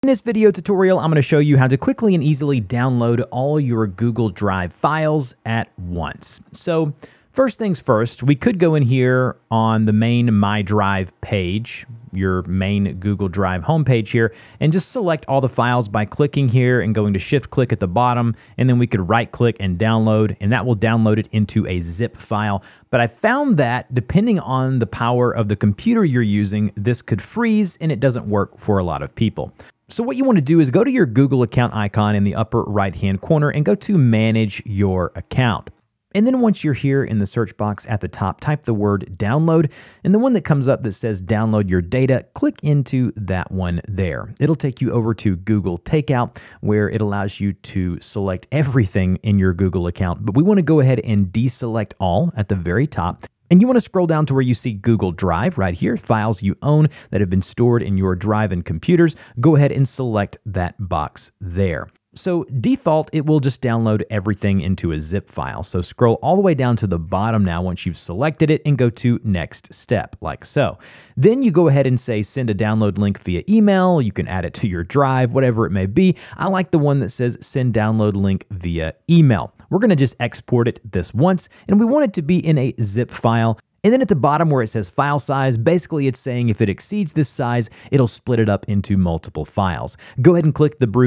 In this video tutorial, I'm going to show you how to quickly and easily download all your Google Drive files at once. So first things first, we could go in here on the main My Drive page, your main Google Drive homepage here, and just select all the files by clicking here and going to shift click at the bottom, and then we could right click and download, and that will download it into a zip file. But I found that depending on the power of the computer you're using, this could freeze and it doesn't work for a lot of people. So what you want to do is go to your Google account icon in the upper right-hand corner and go to Manage Your Account. And then once you're here in the search box at the top, type the word download, and the one that comes up that says download your data, click into that one there. It'll take you over to Google Takeout, where it allows you to select everything in your Google account. But we want to go ahead and deselect all at the very top. And you want to scroll down to where you see Google Drive right here, files you own that have been stored in your Drive and computers. Go ahead and select that box there. So default, it will just download everything into a zip file. So scroll all the way down to the bottom now once you've selected it and go to next step, like so. Then you go ahead and say send a download link via email. You can add it to your Drive, whatever it may be. I like the one that says send download link via email. We're going to just export it this once, and we want it to be in a zip file. And then at the bottom where it says file size, basically it's saying if it exceeds this size, it'll split it up into multiple files. Go ahead and click the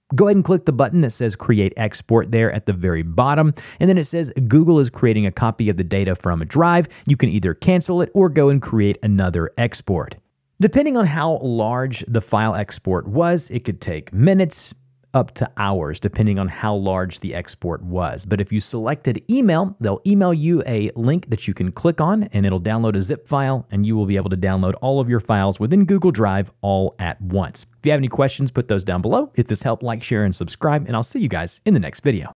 button that says Create Export there at the very bottom, and then it says Google is creating a copy of the data from a drive. You can either cancel it or go and create another export. Depending on how large the file export was, it could take minutes up to hours, depending on how large the export was. But if you selected email, they'll email you a link that you can click on, and it'll download a zip file, and you will be able to download all of your files within Google Drive all at once. If you have any questions, put those down below. If this helped, like, share, and subscribe, and I'll see you guys in the next video.